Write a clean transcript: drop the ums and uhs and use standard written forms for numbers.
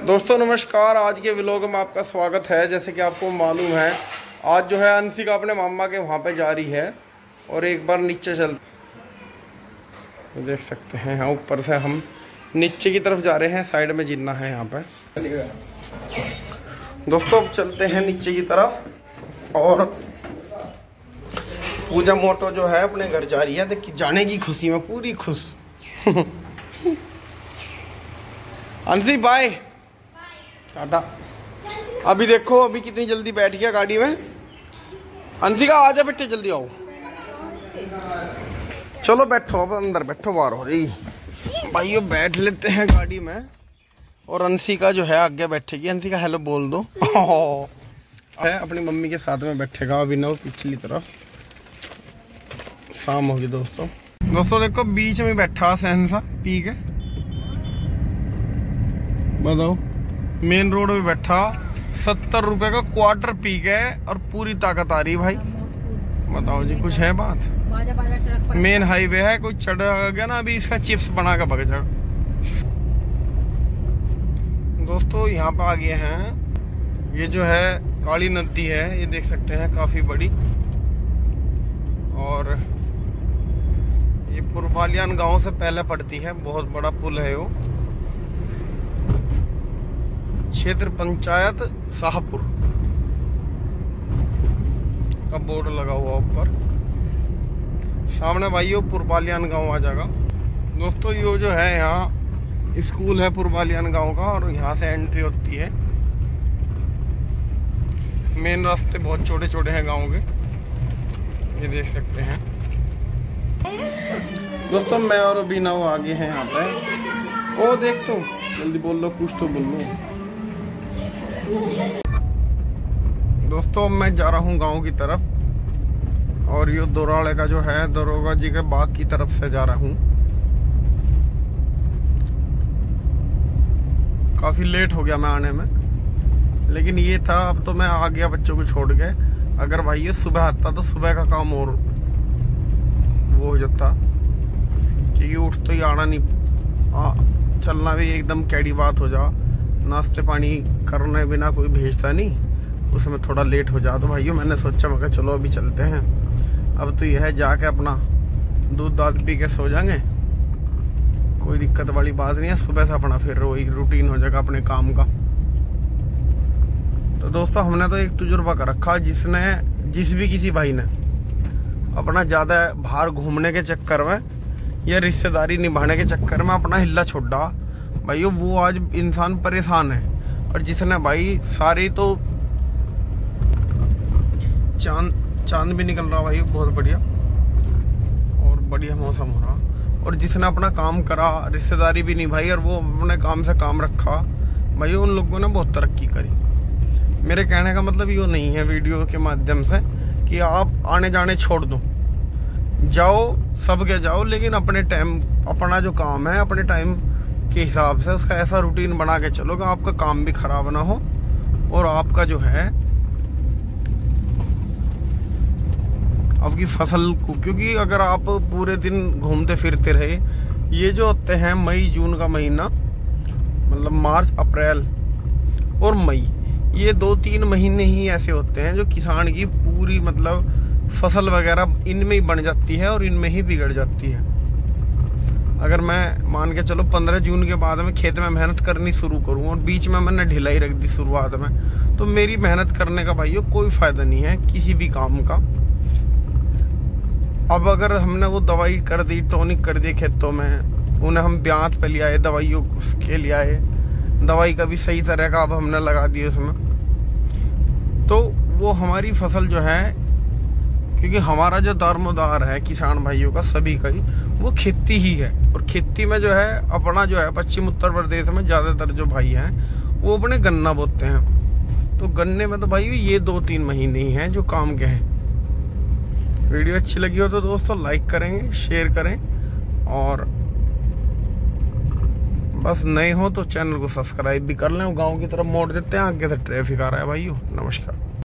दोस्तों नमस्कार। आज के व्लॉग में आपका स्वागत है। जैसे कि आपको मालूम है, आज जो है अंशिका अपने मामा के वहाँ पे जा रही है और एक बार नीचे चल तो देख सकते हैं यहाँ ऊपर से हम नीचे की तरफ जा रहे हैं। साइड में जीना है यहाँ पे। दोस्तों अब चलते हैं नीचे की तरफ और पूजा मोटो जो है अपने घर जा रही है। देखिए जाने की खुशी में पूरी खुश। अंशी बाय टाटा। अभी देखो अभी कितनी जल्दी बैठ गया गाड़ी में। अंशिका आजा बेटे जल्दी आओ। चलो बैठो, अब अंदर बैठो, बाहर हो रही भाइयों। बैठ लेते हैं गाड़ी में और अंशिका जो है आगे बैठेगी। अंशिका हेलो बोल दो। है अपनी मम्मी के साथ में बैठेगा अभिनव पिछली तरफ। शाम होगी दोस्तों। देखो बीच में बैठा सहनसा पी के। बताओ मेन रोड पे बैठा 70 रुपए का क्वार्टर पी गए और पूरी ताकत आ रही भाई। बताओ जी कुछ है बात। मेन हाईवे है, कोई चढ़ गया ना अभी इसका चिप्स बना के भग जाएगा। दोस्तों यहाँ पे आ गए हैं। ये जो है काली नदी है, ये देख सकते हैं काफी बड़ी। और ये पुरबालियान गांव से पहले पड़ती है। बहुत बड़ा पुल है वो। क्षेत्र पंचायत शाहपुर का बोर्ड लगा हुआ ऊपर। सामने भाइयों पुरबालियान गांव आ जाएगा। दोस्तों ये जो है यहाँ स्कूल है पुरबालियान गांव का और यहाँ से एंट्री होती है। मेन रास्ते बहुत छोटे छोटे हैं गांव के, ये देख सकते हैं। दोस्तों मैं और अभिनव आगे हैं यहाँ पे। ओ देख तो जल्दी बोल लो, कुछ तो बोल लो। दोस्तों मैं जा रहा हूँ गांव की तरफ और ये दोराड़े का जो है दरोगा जी के बाग की तरफ से जा रहा हूँ। काफी लेट हो गया मैं आने में, लेकिन ये था अब तो मैं आ गया बच्चों को छोड़ के। अगर भाई ये सुबह आता तो सुबह का काम और वो हो जाता, क्योंकि उठ तो ही आना नहीं, चलना भी एकदम कैडी बात हो जा। नाश्ते पानी करने बिना कोई भेजता नहीं, उसमें थोड़ा लेट हो जा। तो भाइयों मैंने सोचा मैं चलो अभी चलते हैं। अब तो यह है जाके अपना दूध दाद पी के सो जाएंगे, कोई दिक्कत वाली बात नहीं है। सुबह से अपना फिर वही रूटीन हो जाएगा अपने काम का। तो दोस्तों हमने तो एक तजुर्बा कर रखा, जिस भी किसी भाई ने अपना ज्यादा बाहर घूमने के चक्कर में या रिश्तेदारी निभाने के चक्कर में अपना हिल्ला छोड़ डाला भाइयों, वो आज इंसान परेशान है। और जिसने भाई सारी तो चांद भी निकल रहा भाई बहुत बढ़िया और बढ़िया मौसम हो रहा। और जिसने अपना काम करा, रिश्तेदारी भी निभाई और वो अपने काम से काम रखा भाई, उन लोगों ने बहुत तरक्की करी। मेरे कहने का मतलब ये नहीं है वीडियो के माध्यम से कि आप आने जाने छोड़ दो, जाओ सबके जाओ, लेकिन अपने टाइम अपना जो काम है अपने टाइम के हिसाब से उसका ऐसा रूटीन बना के चलो कि आपका काम भी खराब ना हो और आपका जो है आपकी फसल को, क्योंकि अगर आप पूरे दिन घूमते फिरते रहे, ये जो होते हैं मई जून का महीना, मतलब मार्च अप्रैल और मई, ये 2-3 महीने ही ऐसे होते हैं जो किसान की पूरी मतलब फसल वगैरह इनमें ही बन जाती है और इनमें ही बिगड़ जाती है। अगर मैं मान के चलो 15 जून के बाद में खेत में मेहनत करनी शुरू करूं और बीच में मैंने ढिलाई रख दी शुरुआत में, तो मेरी मेहनत करने का भाइयों कोई फायदा नहीं है किसी भी काम का। अब अगर हमने वो दवाई कर दी, टॉनिक कर दी खेतों में, उन्हें हम ब्याज पे ले आए, दवाइयों के लिए आए, दवाई का भी सही तरह का अब हमने लगा दिया उसमें, तो वो हमारी फसल जो है, क्योंकि हमारा जो दारोमदार है किसान भाइयों का सभी का ही, वो खेती ही है। और खेती में जो है अपना जो है पश्चिम उत्तर प्रदेश में ज्यादातर जो भाई हैं वो अपने गन्ना बोते हैं। तो गन्ने में तो भाई ये 2-3 महीने ही हैं जो काम के हैं। वीडियो अच्छी लगी हो तो दोस्तों लाइक करेंगे, शेयर करें और बस नए हो तो चैनल को सब्सक्राइब भी कर लें। गाँव की तरफ मोड़ देते हैं, आगे से ट्रैफिक आ रहा है भाइयों। नमस्कार।